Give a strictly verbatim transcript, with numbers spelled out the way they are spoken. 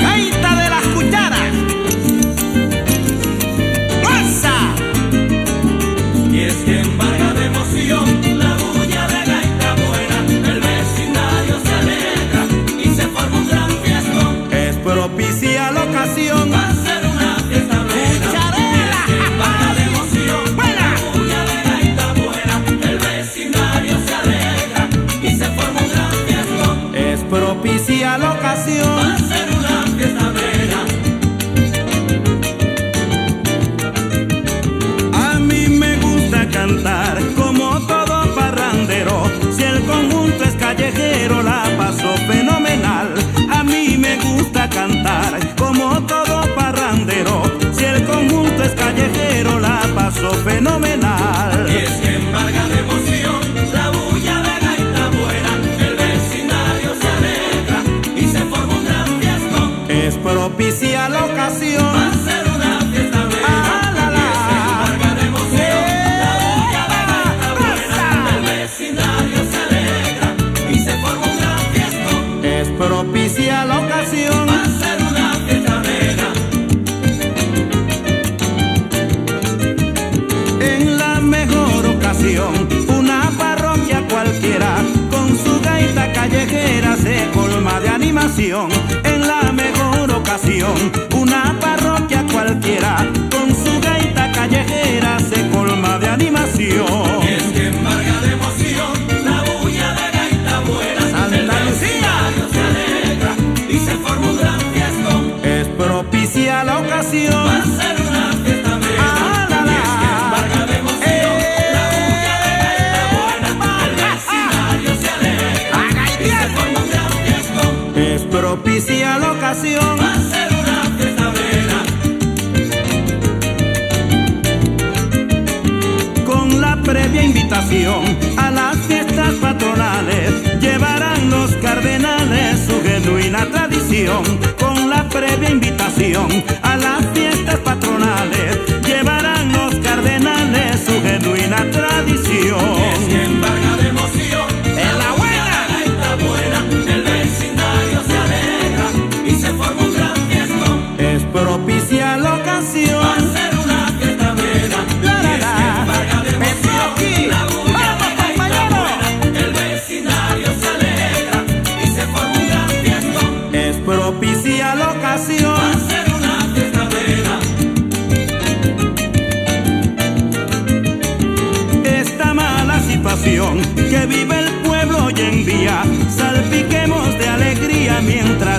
gaita de las cucharas. ¡Masa! Y es que embarga de emoción la bulla de gaita buena, el vecindario se alegra y se forma un gran fiestón. Es propicia la ocasión. Va a ser una fiesta plena. ¡Cucharela! Y es que embarga de emoción ¡Buena! la bulla de gaita buena, el vecindario se alegra y se forma un gran fiestón. Es propicia la Va ocasión. a ser una fiesta plena. A mí me gusta cantar como todo parrandero. Si el conjunto es callejero, la paso fenomenal. A mí me gusta cantar como todo parrandero. Si el conjunto es callejero, la paso fenomenal. Y es que embarga de emoción la bulla de gaita buena, el vecindario se alegra y se forma un gran fiestón. Es propicia la Va ocasión. a ser una fiesta plena. Ah, la, la. Y es que embarga de emoción la bulla de gaita buena, el vecindario se alegra y se forma un gran fiestón. Es propicia la ocasión. Va a ser una fiesta plena. En la mejor ocasión, una parroquia cualquiera con su gaita callejera se colma de animación. En la mejor ocasión, una parroquia cualquiera con su gaita callejera se colma de animación. Y es que embarga de emoción la bulla de gaita buena, Santa el Lucía. vecindario se alegra y se forma un gran fiestón. Es propicia la Va a ocasión. ser una fiesta plena. Ah, la, la. Y es que embarga de emoción la bulla de gaita buena, el vecindario se alegra y se forma un gran fiestón. Es propicia la ocasión. Va a ser una fiesta plena. Con la previa invitación a las fiestas patronales llevarán los cardenales su genuina tradición. Con la previa invitación a las fiestas patronales llevarán los cardenales su genuina Y es tradición. que embarga de emoción ¡En la buena! la gaita buena, el vecindario se alegra y se forma un gran fiestón. Es propicia la Va a ocasión. ser una fiesta plena. La, la, Y es que embarga de la. emoción la bulla ¡Vamos, de gaita compañero! buena, el vecindario se alegra y se forma un gran fiestón. Es propicia la Va a ocasión. ser una fiesta plena. Esta mala situación que vive el pueblo hoy en día, salpiquemos de alegría mientras